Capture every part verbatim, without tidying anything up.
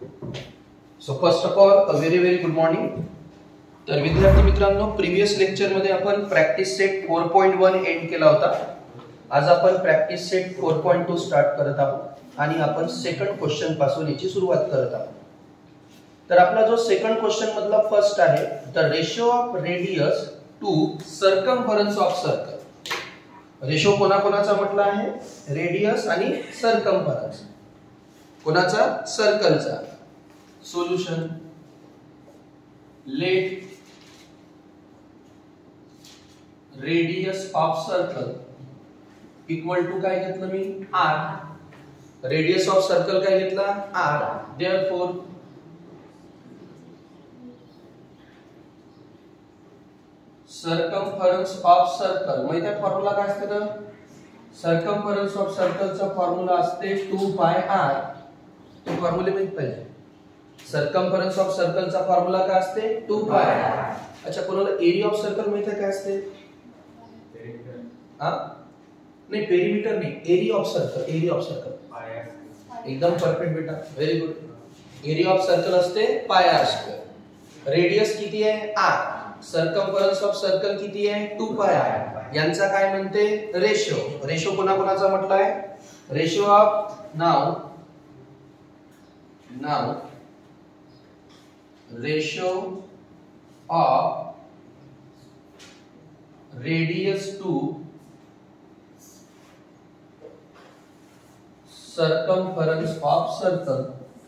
So first of all a very very good morning. तर विद्यार्थी मित्रांनो, प्रीवियस लेक्चर मध्ये आपण practice set four point one and केला होता. आज आपण practice set four point two start करत आहोत आणि आपण सेकंड क्वेश्चन पासून याची सुरुवात करत आहोत. तर आपला जो सेकंड क्वेश्चन मधला फर्स्ट आहे, the ratio of radius to circumference of circle. Ratio कोणाकोणाचा म्हटला आहे? रेडियस आणि सर्कम्फरन्स. कोणाचा? सर्कलचा. Solution let radius of circle equal to काय घेतलं मी? आर. रेडियस ऑफ सर्कल काय घेतला? R. Therefore circumference of circle, माहिती आहे फॉर्म्युला काय असते तर? सर्कम्फरन्स ऑफ सर्कलचा फॉर्म्युला असते टू पाय आर. तो फॉर्म्युले माहित पाहिजे. सर्कम्फरन्स ऑफ सर्कलचा फॉर्म्युला काय असते? Two pi R. अच्छा, कोणाला एरिया ऑफ सर्कल माहिती आहे काय असते? हा नाही, पेरीमीटर नाही, area of circle. Area of circle एकदम परफेक्ट बेटा, very good. Area of circle असते पाय आर स्क्वेअर. रेडियस किती आहे? आर. सर्कम्फरन्स ऑफ सर्कल किती आहे? To pi R. यांचा काय म्हणते? रेशो. रेशो कोणाकोणाचा म्हटलाय? रेशो ऑफ नाव नाव ratio of radius to circumference of circle.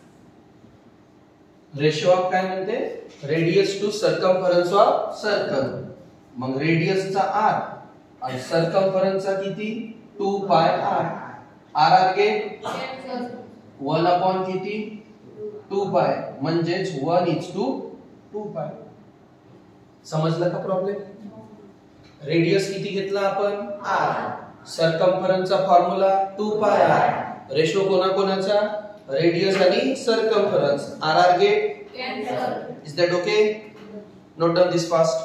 Ratio of काय म्हणते? Radius to circumference of circle. मग रेडियसचा आर आणि सर्कम्फरन्सचा किती? Two pi R. R R get one upon किती? Two pi. म्हणजेच वन इज टू टू पाय. समजलं का प्रॉब्लेम? रेडियस किती घेतला आपण? आर. सर्कम्फरन्सचा formula two pi R. Ratio कोणाकोणाचा? रेडियस आणि circumference. R R get cancel. Is that okay? Note down this fast.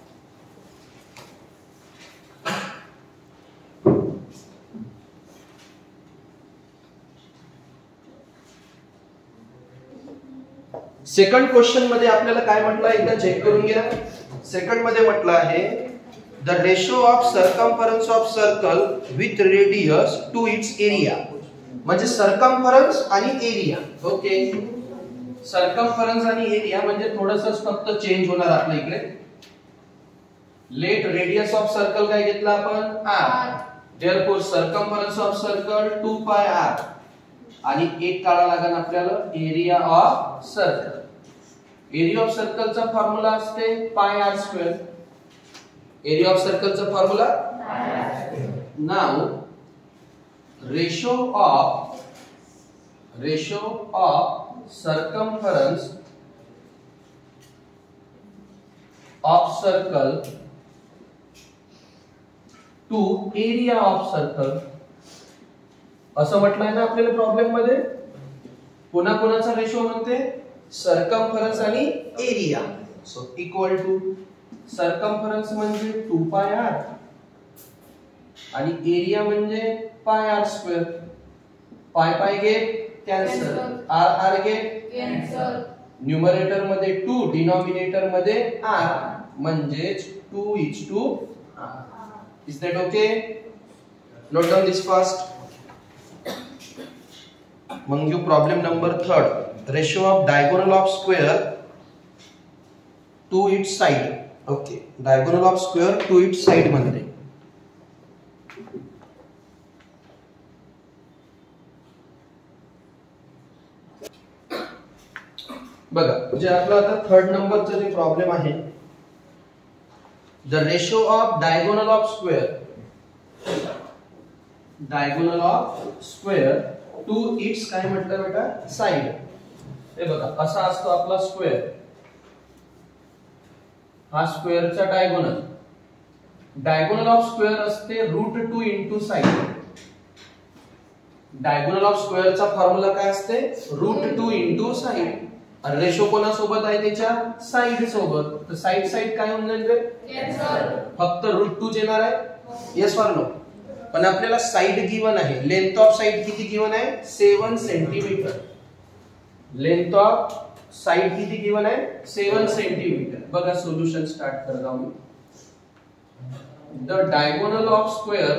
Second question मध्ये आपल्याला काय म्हटलं आहे एकदा चेक करून घ्या. सेकंड मध्ये म्हटलं आहे the ratio of circumference of circle with radius to its area. म्हणजे सर्कम्फरन्स आणि एरिया. ओके, सर्कम्फरन्स आणि एरिया म्हणजे थोडंसं फक्त चेंज होणार आपल्या इकडे. लेट रेडियस ऑफ सर्कल काय घेतला आपण? R. Therefore circumference of circle two pi R. आणि एक काढा लागेल आपल्याला area of circle. Area of सर्कलचा फॉर्म्युला असते pi R square. Area of सर्कलचा formula now ratio of ratio of circumference of circle to area of circle असं म्हटलंय ना आपल्याला प्रॉब्लेम मध्ये. कोणा कोणाचा रेशो म्हणते? सर्कम्फरन्स आणि area. So equal to circumference म्हणजे टू पाय आर आणि एरिया म्हणजे pi R square. Pi pi get cancel. R R get cancel. Numerator मध्ये टू, डिनॉमिनेटर मध्ये आर. म्हणजेच two is to two. Is that okay? Note down this fast. मग घेऊ problem number third. Ratio of diagonal of square to its side. Okay, diagonal of square to its side मध्ये बघा. जे आपला आता third नंबरचा जे प्रॉब्लेम आहे, the ratio of diagonal of square diagonal of square to its काय म्हटलं बेटा? साइड. हे बघा असा असतो आपला स्क्वेअर. हा स्क्वेअरचा डायगोनल. डायगोनल ऑफ स्क्वेअर असते root two into side. Diagonal of स्क्वेअरचा फॉर्म्युला काय असते? Root two into side. आणि रेशो कोणा सोबत आहे? त्याच्या साइड सोबत. तर साइड साइड काय होऊन जाईल? कॅन्सल. फक्त रूट टू येणार आहे. Yes or no? पण आपल्याला साइड गिवन आहे. लेंथ ऑफ साइड किती गिवन आहे? Seven centimetre. Length of side किती गिवन आहे सेवन सेंटीमीटर. बघा सोल्युशन स्टार्ट करत आहोत. The diagonal of square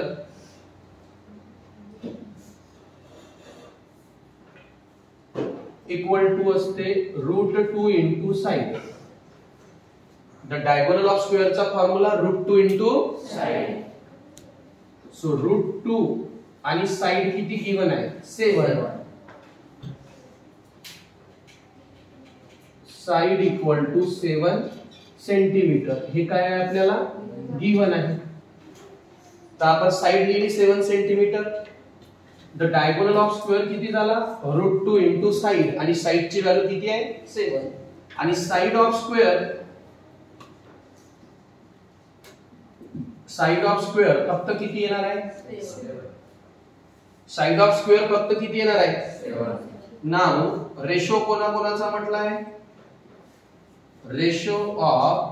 equal to असते root two into side. The diagonal of स्क्वेअरचा formula root two into side. So root two आणि side किती given आहे seven. Side equal to seven centimetre. हे काय आहे आपल्याला गिवन आहे. तर आपण साइड लिहिली seven centimetre. The diagonal of square किती झाला रूट टू इंटू साइड आणि साइडची व्हॅल्यू किती आहे सेवन. आणि side of square side of square फक्त किती येणार आहे साइड ऑफ स्क्वेअर फक्त किती येणार आहे नाव. रेशो कोणा कोणाचा म्हटलाय ratio of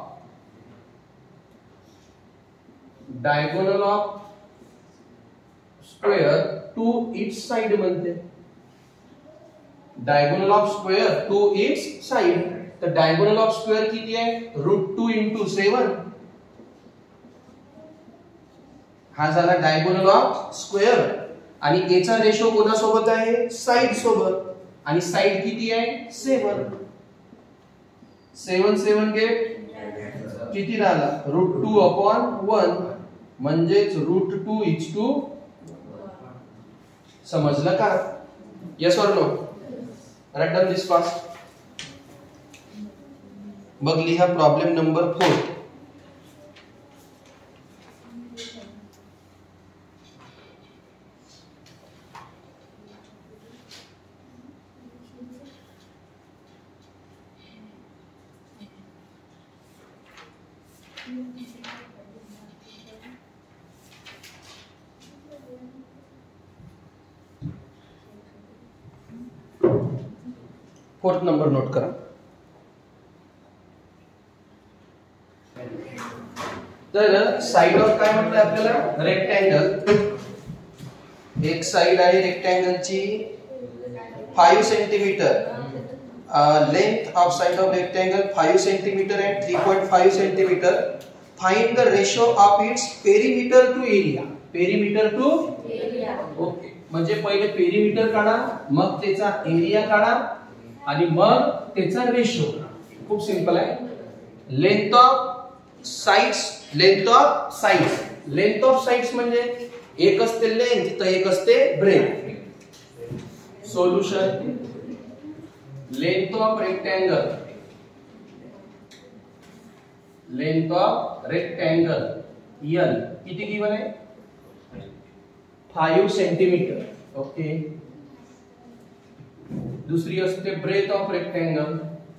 diagonal of square to its side म्हणते. Diagonal of square to its side. तर डायगोनल ऑफ स्क्वेअर किती आहे रूट टू इंटू सेवन. हा झाला डायगोनल ऑफ स्क्वेअर. आणि एचा रेशो कोणासोबत आहे साइड सोबत. आणि साइड किती आहे सेवन. सेवन सेवन गेट किती राहिला रूट टू अपॉन वन म्हणजेच रूट टू इज टू. समजलं का yes or no. Write down this fast. मग लिहा problem number four. Fourth number note करा. तर साइड ऑफ काय म्हटलं आपल्याला रेक्टँगल. एक साइड आहे रेक्टँगलची five centimetre. Length of side of rectangle five centimetre and three point five centimetre. Find the ratio of its perimeter to area. Perimeter to area. Okay म्हणजे पहिले पेरीमीटर काढा मग त्याचा एरिया काढा आणि मग त्याचा रेशो. खूप सिंपल आहे. Length of sides length of sides length of sides म्हणजे एक असते लेंथ तर एक असते breadth. Solution length of rectangle length of rectangle L किती गिवन आहे फाइव सेंटीमीटर. ओके. दुसरी असते breadth of rectangle.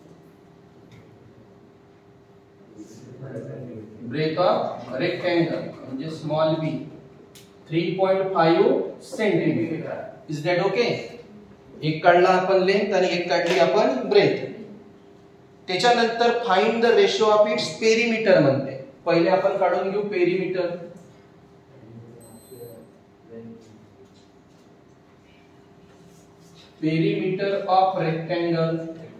Breadth of rectangle म्हणजे small B three point five centimetre. Is that okay. एक काढला आपण लेंथ आणि एक काढली आपण ब्रेथ. त्याच्यानंतर find the ratio of its perimeter म्हणते. पहिले आपण काढून घेऊ पेरीमीटर. Perimeter of rectangle.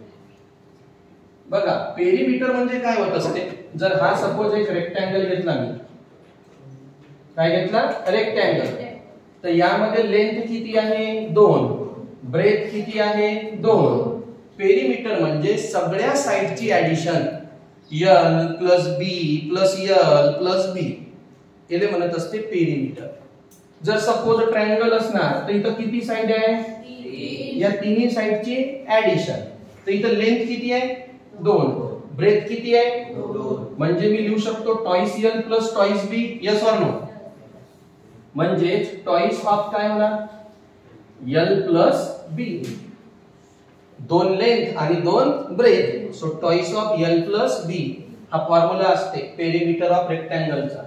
बघा पेरीमीटर म्हणजे काय होत असते. जर हा सपोज एक रेक्टँगल घेतला मी काय घेतला रेक्टँगल. तर यामध्ये लेंथ किती आहे दोन. ब्रेथ किती आहे दोन. पेरीमीटर म्हणजे सगळ्या साइडची addition L plus B plus L plus B याला म्हणत असते पेरीमीटर. जर सपोज ट्रायंगल असणार तर इथं किती साइड आहे या तिन्ही साइडची ऍडिशन. तर इथं लेंथ किती आहे दोन. ब्रेथ किती आहे दोन. म्हणजे मी लिहू शकतो twice L plus twice B. Yes or no. म्हणजे टॉइस ऑफ काय होणार एल प्लस बी. दोन लेंथ आणि दोन breadth. So twice of L plus B हा फॉर्म्युला असते पेरीमीटर ऑफ रेक्टँगलचा.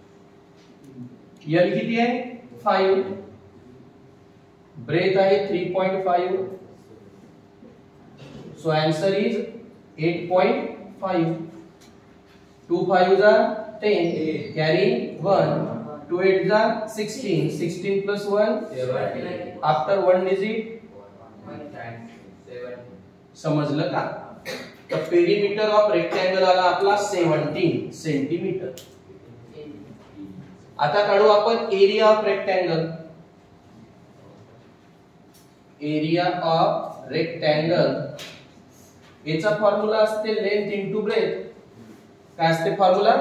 एल किती आहे फाइव. ब्रेथ आहे three point five. So answer is eight point five. Two five जा ten carry one. Two eight जा sixteen. Sixteen plus one after one digit समजलं का? तर पेरीमीटर ऑफ रेक्टँगल आला आपला सतरा सेंटीमीटर. आता काढू आपण area of rectangle. Area of rectangle याचा फॉर्म्युला असते लेंथ इंटू ब्रेथ. काय असते फॉर्म्युला?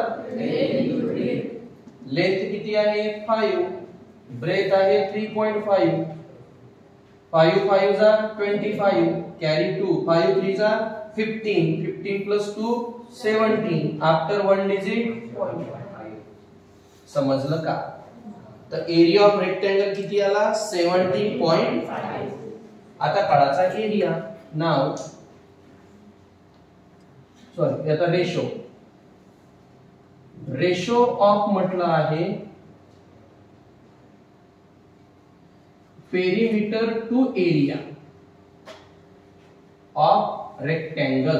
लेंथ किती आहे? पाच. ब्रेथ आहे तीन पॉइंट पाच. पाच पाच जा पंचवीस, कॅरी टू. पाच थ्री जा पंधरा. पंधरा प्लस टू सतरा. आफ्टर वन डिजिट समजलं का? तर एरिया ऑफ रेक्टँगल किती आला? सतरा पॉइंट पाच. आता काढायचा एरिया. नाव सॉरी आता रेशो. रेशो ऑफ म्हटलं आहे perimeter to area of rectangle.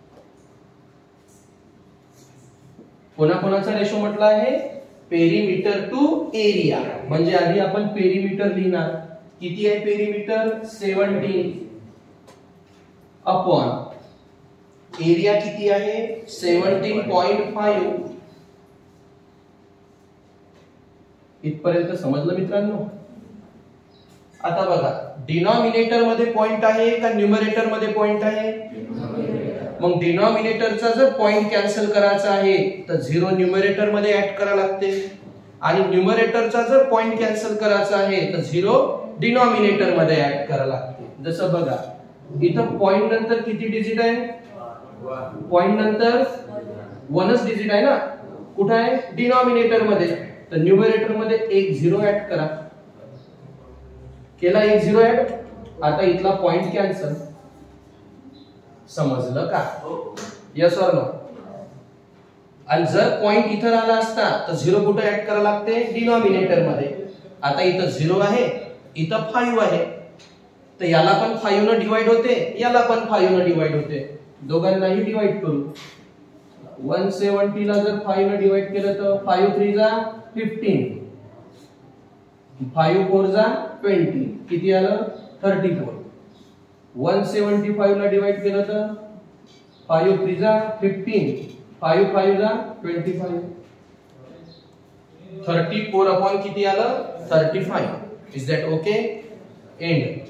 कोणाकोणाचा रेशो म्हटला आहे? Perimeter to area. म्हणजे आधी आपण पेरीमीटर लिहिणार. किती आहे पेरीमीटर? सतरा अपॉन एरिया किती आहे? सतरा पॉइंट पाच. इथपर्यंत समजलं मित्रांनो? आता बघा, डिनॉमिनेटर मध्ये पॉइंट आहे का न्यूमरेटर मध्ये पॉइंट आहे? मग डिनॉमिनेटरचा जर पॉइंट कॅन्सल करायचा आहे तर झिरो न्यूमरेटर मध्ये ऍड करायला लागते, आणि न्यूमरेटरचा जर पॉइंट कॅन्सल करायचा आहे तर झिरो डिनॉमिनेटर मध्ये ऍड करायला लागते. जसं बघा इथं पॉइंट नंतर किती डिजिट आहे? पॉइंट नंतर वनच डिजिट आहे ना. कुठे आहे? डिनॉमिनेटर मध्ये. तर न्यूमरेटर मध्ये एक झिरो ऍड करा. केला एक झिरो ऍड. आता इथला पॉइंट कॅन्सल. समजलं का? Yes or no? आणि जर पॉइंट इथं आला असता तर झिरो कुठे ऍड करायला लागते? डिनॉमिनेटर मध्ये. आता इथं झिरो आहे, इथं फाईव्ह आहे, तर याला पण फाईव्ह न डिवाइड होते, याला पण फाईव्ह न डिवाइड होते. दोघांनाही डिवाइड करू. वन सेवन्टी ला जर फाईव्ह न डिवाइड केलं तर फाईव्ह थ्री जा फिफ्टीन, फाईव्ह फोर जा ट्वेंटी. किती आलं? Thirty four. One seventy five ला डिवाइड केलं तर फाईव्ह थ्री जा फिफ्टीन, फाईव्ह फाईव्ह जा twenty five. Thirty four upon किती आलं? Thirty five. Is that okay? End.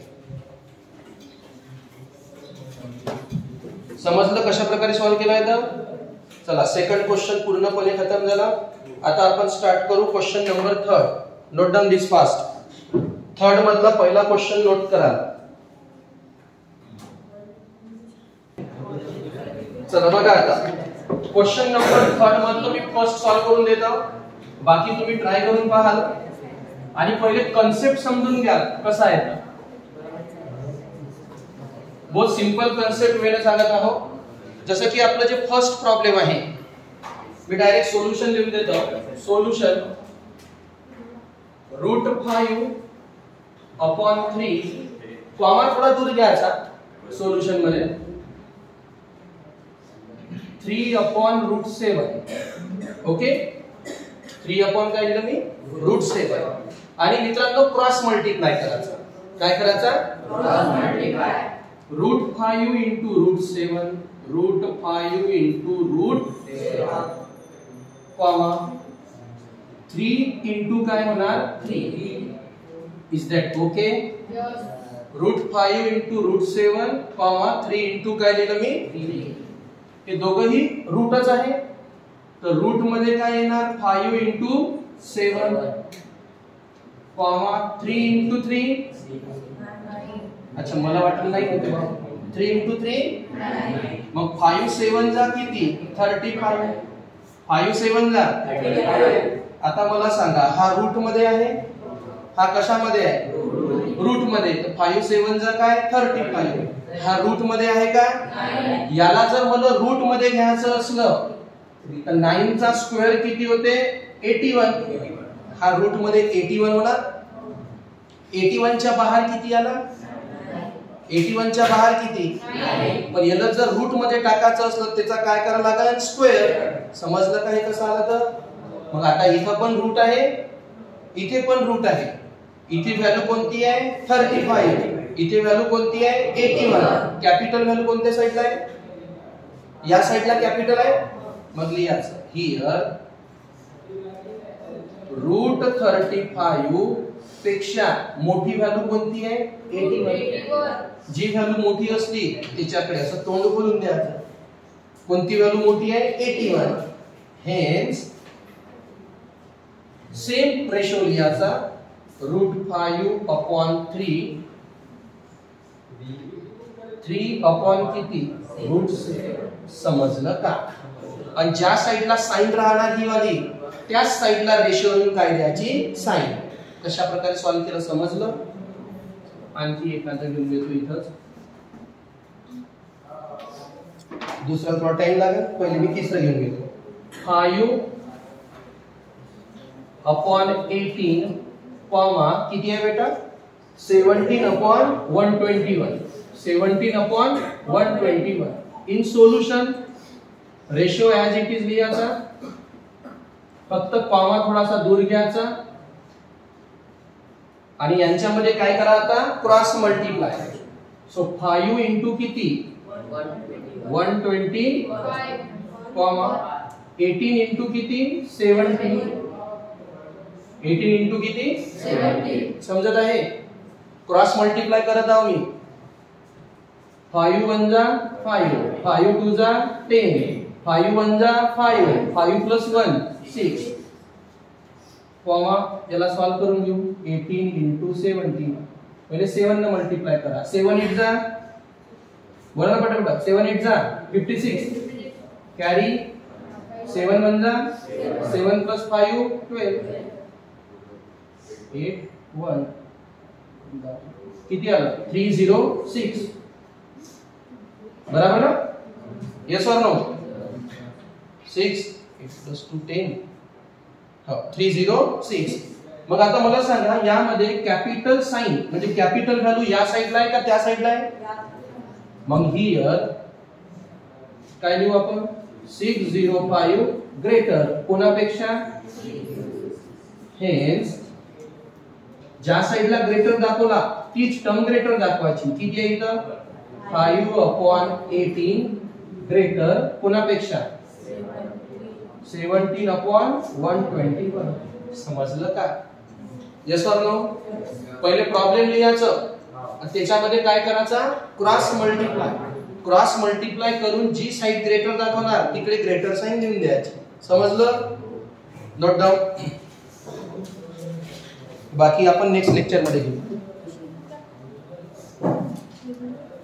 समजलं कशा प्रकारे सॉल्व केलाय? तर चला सेकंड क्वेश्चन पूर्णपणे खतम झाला. आता आपण स्टार्ट करू question number third. Note down this fast. Third मधला पहिला क्वेश्चन नोट करा. चला बघा आता क्वेश्चन नंबर थर्ड मधलं मी फर्स्ट सॉल्व करून देतो, बाकी तुम्ही ट्राय करून पाहाल आणि पहिले कन्सेप्ट समजून घ्या कसा आहे. तर बहुत सिंपल कन्सेप्ट वेने सांगत आहो. जसं की आपलं जे फर्स्ट प्रॉब्लेम आहे, मी डायरेक्ट सोल्युशन लिहून देतो. Solution root five upon three, comma थोडा दूर घ्यायचा सोल्युशन मध्ये, three upon root seven. Okay, three upon काय लिहिलं मी? रूट सेवन. आणि मित्रांनो क्रॉस मल्टिप्लाय करायचा. काय करायचा? Cross multiply. Root five into root seven, root five into root seven, comma three into काय होणार? Three. Is that okay? Root five into root seven, comma three into काय लिहिलं मी? थ्री. हे दोघंही रूटच आहे, तर रूट मध्ये काय येणार? Five into seven, comma three into three. अच्छा, मला वाटलं नाही होते बा. थ्री इंटू थ्री, मग फाईव्ह सेवन जा किती? Thirty five. फाईव्ह सेवन जा. आता मला सांगा, हा रूट मध्ये आहे, हा कशामध्ये आहे? रूट मध्ये. तर फाईव्ह सेवन जा काय? Thirty five. हा रूट मध्ये आहे का? याला जर मला रूट मध्ये घ्यायचं असलं तर नाइन चा स्क्वेअर किती होते? Eighty one. हा रूट मध्ये एटी वन होणार. एटी वन च्या बाहेर किती आला? एटी वन च्या बाहेर किती? पण याला जर रूट मध्ये टाकायचं असलं त्याचा काय करायला लागेल? स्क्वेअर. समजलं का हे कसं आलं? तर मग आता इथं पण रूट आहे, इथे पण रूट आहे. इथे व्हॅल्यू कोणती आहे? Thirty five. इथे व्हॅल्यू कोणती आहे इक्याऐंशी. कॅपिटल व्हॅल्यू कोणत्या साइडला आहे, या साइडला कॅपिटल आहे. मग लिहायचं हियर रूट थर्टी फाईव्ह पेक्षा मोठी व्हॅल्यू कोणती आहे एक्याऐंशी. जी व्हॅल्यू मोठी असली त्याच्याकडे असं तोंड बोलून द्यायचं. कोणती व्हॅल्यू मोठी आहे एक्याऐंशी. हेन्स सेम रेशो लिहायचा root five upon three. Three upon किती रूट सिक्स. समजलं का. आणि ज्या साइडला साइन राहणार ही वाली त्याच साइडला रेशो काय द्यायची साइन. कशा प्रकारे सॉल्व्ह केलं समजलं. आणखी एखादं घेऊन घेतो इथंच. दुसरा थोडा टाइम लागेल. पहिले मी तिसरं घेऊन घेतो. फाईव्ह अपॉन एटीन कॉमा किती आहे बेटा seventeen upon one twenty one. Seventeen upon one twenty one. In solution ratio as it is लिहायचा. फक्त कॉमा थोडासा दूर घ्यायचा आणि यांच्यामध्ये काय करा आता cross multiply. So five into किती one twenty comma eighteen into किती सेवन्टीन. एटीन इंटू किती सेवन्टीन. समजत आहे. क्रॉस मल्टिप्लाय करत आहो मी. फाईव्ह वन जा फाईव्ह, फाईव्ह टू जा टेन, फाईव्ह वन जा five, five plus one six comma याला सॉल्व करून घेऊ. एटीन इंटू सेवन्टीन पहिले सेवन न मल्टिप्लाय करा. सेवन एट जा बोला ना पटापट. सेवन एट जा fifty six carry. Seven one जा seven plus five twelve. Eight one किती आलं थ्री झिरो सिक्स. बराबर ना. येस और no. Six eight plus two ten three zero six. मग आता मला सांगा यामध्ये कॅपिटल साइन म्हणजे कॅपिटल व्हॅल्यू या साइडला आहे का त्या साइडला आहे. मग हियर काय लिहू आपण सिक्स झिरो फाईव्ह ग्रेटर कोणापेक्षा. हेन्स ज्या साइडला ग्रेटर दाखवला तीच टर्म ग्रेटर दाखवायची. किती आहे इथं फाईव्ह अपॉन एटीन ग्रेटर कोणापेक्षा seventeen upon one twenty one. समजलं का. येस और नो. पहिले प्रॉब्लेम लिहायचं त्याच्यामध्ये काय करायचा क्रॉस मल्टिप्लाय. क्रॉस मल्टिप्लाय करून जी साइड ग्रेटर दाखवणार तिकडे ग्रेटर साइन देऊन द्यायची. समजलं. Note down. बाकी आपण नेक्स्ट लेक्चर मध्ये घेऊ.